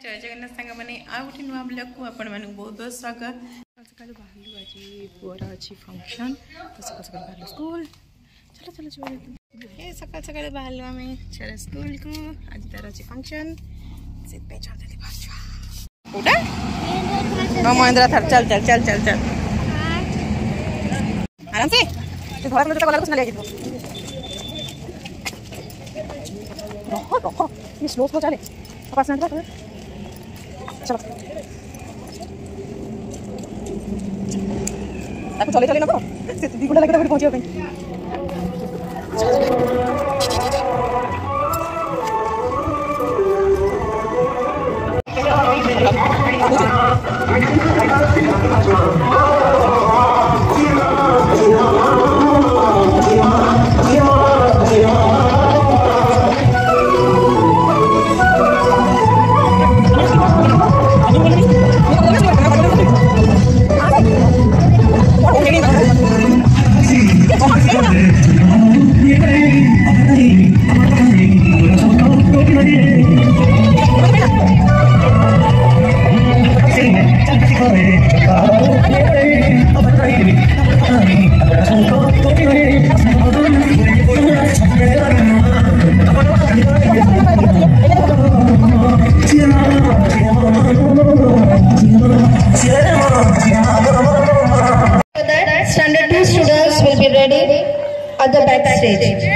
जय जगन्नाथ सांग मैंने आउ गोटे नुआ ब्लॉग को आपण मानक बहुत बहुत स्वागत। सकाल बाहर आज पुअर अच्छी फंक्शन तो सकाल सकाल बाहर स्कूल चलो चलो चलो ये सकाल सकाल बाहर आम चल स्कूल को आज तार अच्छी फंक्शन से पे छोड़ देली बाजू उड़ा नो महेंद्र थर चल चल चल चल चल आराम से तो घर में तो कलर कुछ ना ले जा रखो रखो ये स्लो स्लो चले पास में चलो चले चले ना से 2 घंटा लगे पहुंचे Standard 2 students will be ready at the backstage.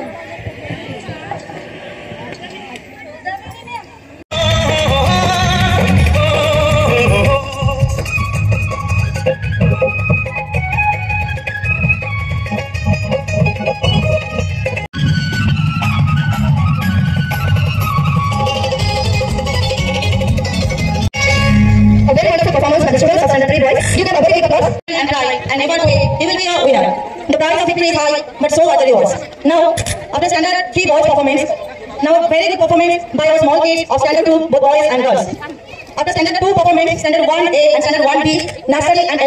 A very wonderful performance by the students of Standard 3 boys. Give them a very big applause and cry, and never away. He will be a winner. The prize of victory is high, but so are the rewards. Now, after Standard 3 boys performance, now very good performance by our small kids of Standard 2, both boys and girls. After Standard 2 performance, Standard 1A and Standard 1B, nursery and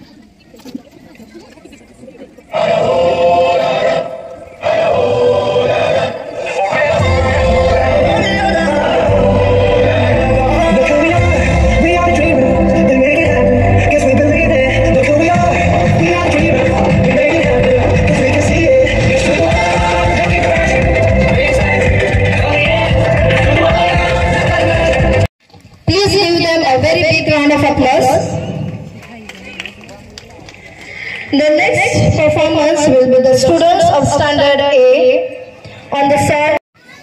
the next performance will be the students of Standard A on the side.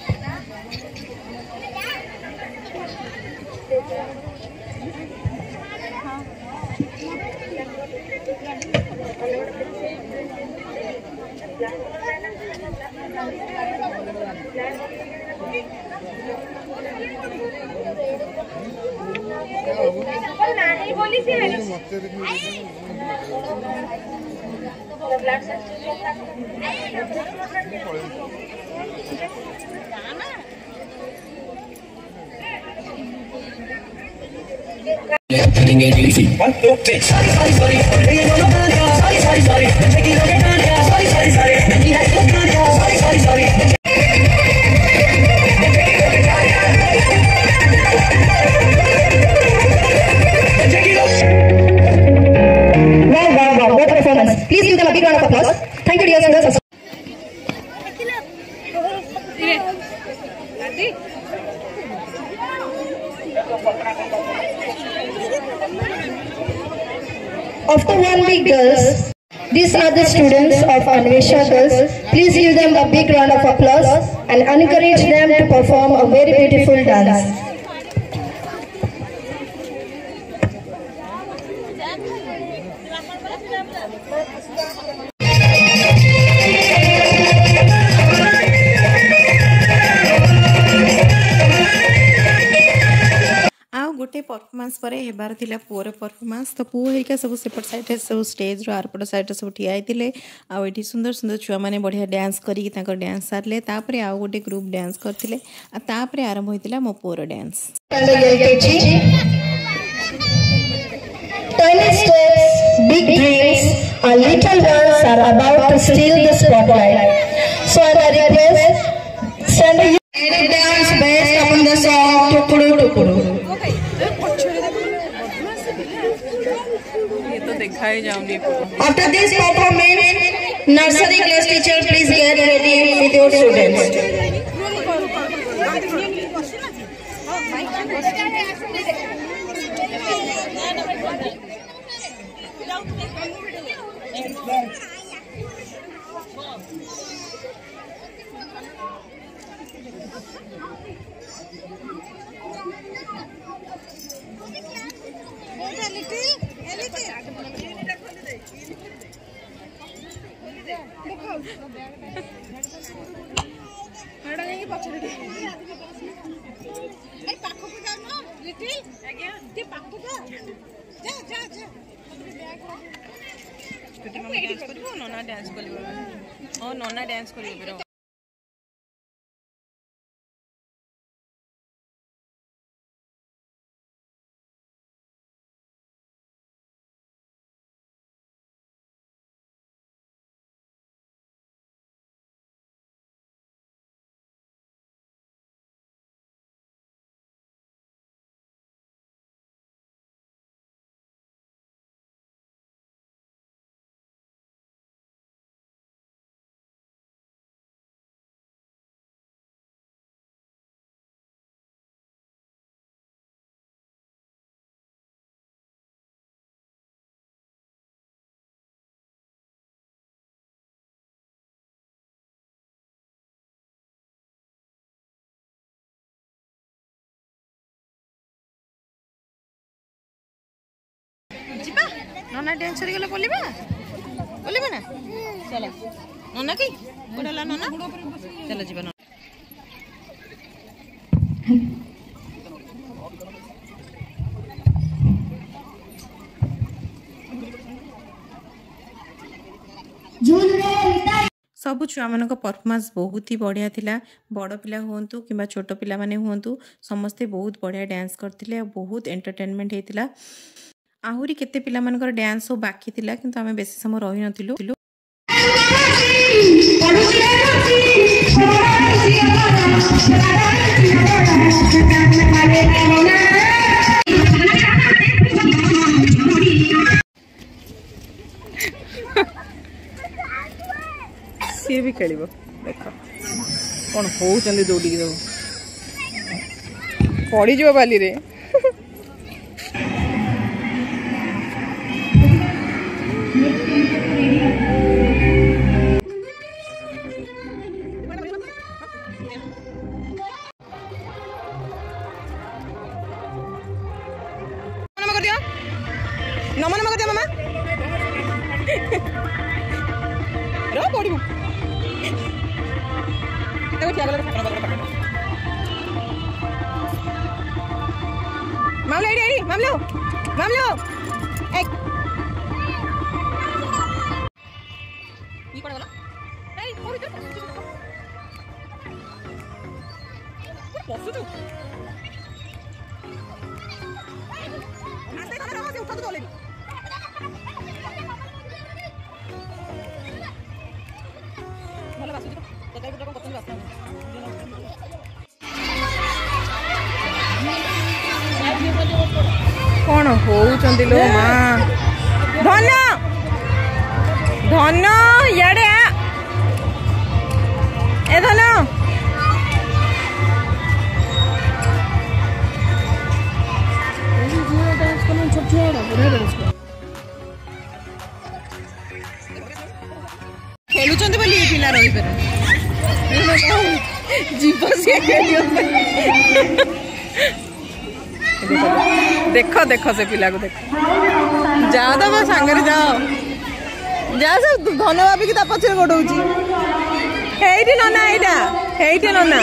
Please give them a big round of applause. Thank you, dear students. After 1B girls, these are the students of Anvesha girls. Please give them a big round of applause and encourage them to perform a very beautiful dance. गोटे performance पर हेबार थिला पुअर performance तो पुओ हेरिका सब सेपट साइड सब स्टेज रो आरपट साइड सब ठिया आइतिले आ एठी सुंदर सुंदर छुआ माने बढ़िया डांस करी ताकर डांस सारले तापरे आ गोटे ग्रुप डांस करथिले आ तापरे आरंभ होइतिला मो पुअर dance Tiny steps, big dreams, our little ones are about to steal the spotlight. So I request, send you dance based upon the song Tukuru Tukuru. देखा ही जाऊंगी। After this performance, nursery class teacher, please get ready with your students. नोना dance कर नोना dance कर जीवा नोना dance करी गले बोलिबा बोलिबा ना चलो नोना की कोडला नोना चलो जीवा नोना सब छुआ मान परफॉर्मेंस बहुत ही बढ़िया थिला। बड़ पिला हूँ कि छोट पिला माने हूँ समस्ते बहुत बढ़िया डांस करते बहुत एंटरटेनमेंट होता। आहुरी केते पिला मानकर डांस सब बाकी थिला किंतु आमे बेसी समय रही नथिलु। सी भी खेल देख कौन हो दौड़ी पड़ी जो बाली रे नमन मग मामा रो पड़ू मामलो एडी मामलो मामलो एक ई पड़ गला ए पड़ी जा पसु तू आस्ते करा से उठा तो ले भलो बासु तो तकाई को कतन बासु कौन होउचंदी लो मां धन धन याडे ए धन खेलुचंदी बोली पिला रही पर जीव से खेलियो देख देख से पिला को देख जाओ तो बस सांगरे जाओ जा सब धन भाविकी ता पछरे गोडौची हेइटी नना एटा हेइटी नना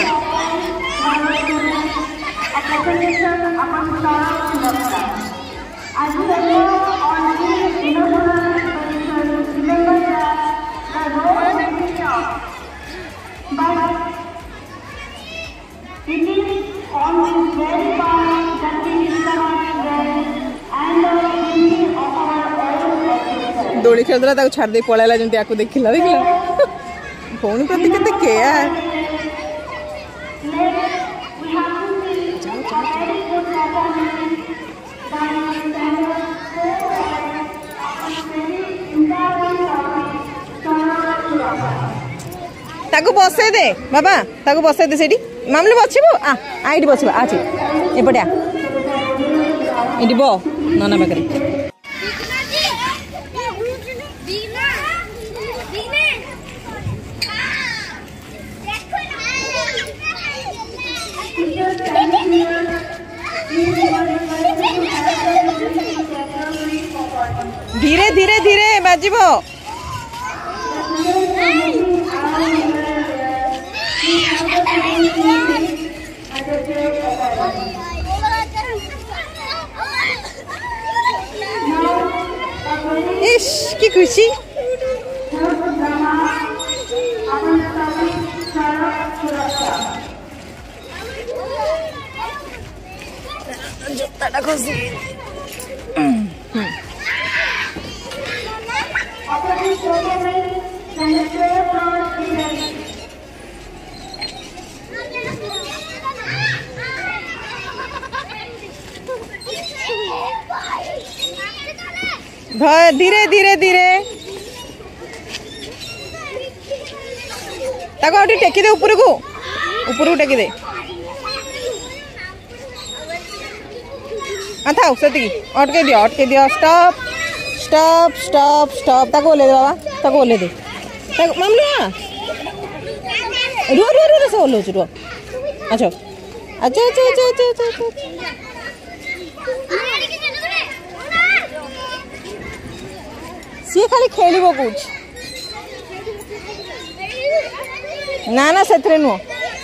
दोड़ी खेलता छाड़ दे पलैला जमी आपको देखला देखला फोन प्रति केते केयर बसई दे बाबा ताको बसई दे सेठी मामले बछिबो आ आइडी बछिबो आछि एपटे आ इडी बो नाना बकरी धीरे धीरे धीरे बाजिबो इश की खुशी जुत्ता खुशी धीरे धीरे धीरे ताको आउटी टेकी दे ऊपर को टेकी दे था से अटके दियो स्टॉप स्टॉप स्टॉप स्टॉप ताको ओले दे बाबा ताको ओले दे मामला रुआ रुआ रुआ से ओलो रुआ अच्छा अच्छा अच्छा अच्छा अच्छा अच्छा सी खाली खेलिबो कुछ ना ना सेथरे नु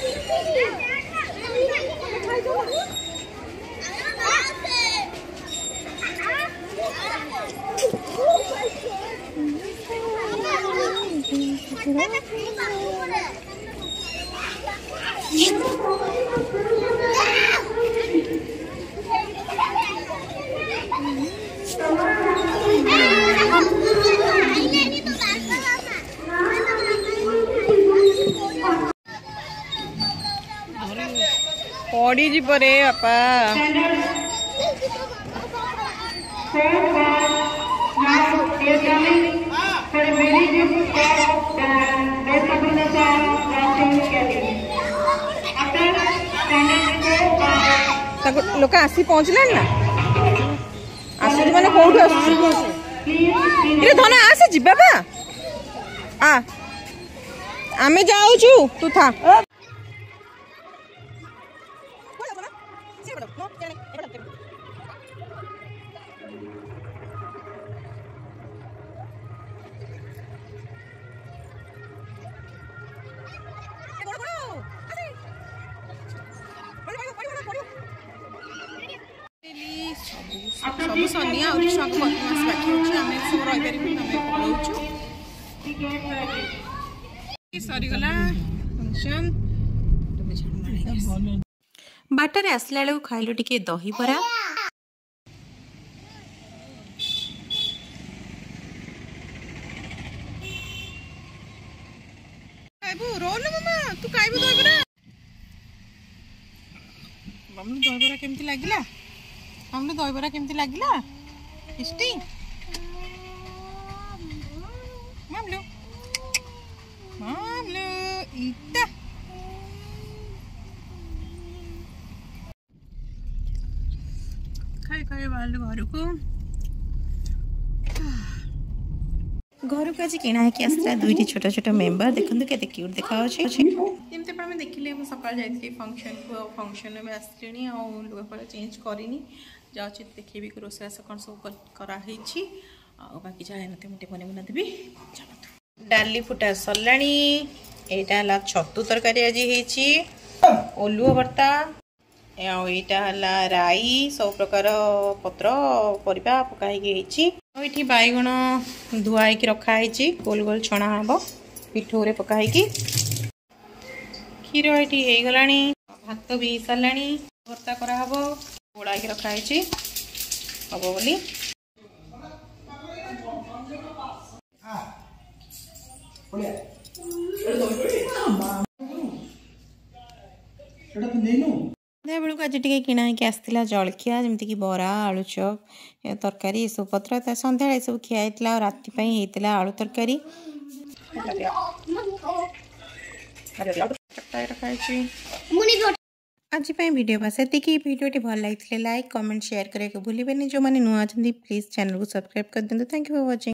पड़ी जी परे बापा लोक आसी पहुँचले ना आस मैंने कौट धन आसे जी बाबा आ आमे जाऊचु तू था सब सनिया और छुआ को बदमाश बाकी होची हमें सब रही पारिबी हमें पळौछु सरी गला फंक्शन बाटर आसला बेलू खाइलु टिके दही बरा खाइबु रोल मामा तू खाइबु दही बरा मम्मी दही बरा केमती लागिला हमने दही बरा केमती लागिला टेस्टी मामलो मामलो इता खाई खाई बाल घर को आज किना है आसला दुईटी छोट छोट मेंबर देखंतु केते क्यूट देखा अछि एमते पर मैं देखिले सकाळ जाइथि फंक्शन में आसलिनी आ लुगा चेंज करिनी जाऊँ देखी रोषेस कौन सब कराही बाकी जाए ना मुझे बने बना देवी डाली फुटा सरला यहाँ छतु तरकारी आज ओलुओ भर्ता यहाँ राई सब प्रकार पत्र परिबा पकाई ये बैगण धुआई रखाई गोल गोल छणा हम पिठू रे पकाई क्षीर ये गला भात भी सारा भर्ता कराब गोड़ा रखाई हम बोली बेलू आज टे किणा आसला जलखिया जमीक बरा आलू चप तरकारी सब पत्र सन्ध्या सब खिया राति होता आलू तरकारी चकटाई रखाई आज वीडियो बस एतिकी वीडियो भल लगी लाइक कमेंट शेयर करके भूलें जो मैंने नुआ प्लीज चैनल को सब्सक्राइब कर दिखाँ। Thank you for watching.